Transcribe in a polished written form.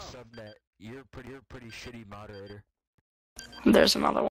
Subnet, you're a pretty shitty moderator. There's another one.